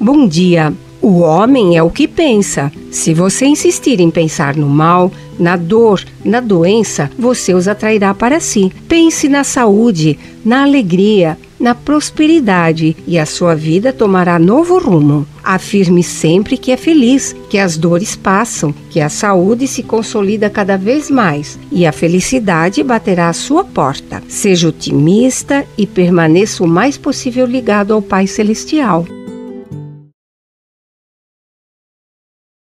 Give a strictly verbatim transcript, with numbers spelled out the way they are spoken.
Bom dia. O homem é o que pensa. Se você insistir em pensar no mal, na dor, na doença, você os atrairá para si. Pense na saúde, na alegria, na prosperidade e a sua vida tomará novo rumo. Afirme sempre que é feliz, que as dores passam, que a saúde se consolida cada vez mais e a felicidade baterá à sua porta. Seja otimista e permaneça o mais possível ligado ao Pai Celestial.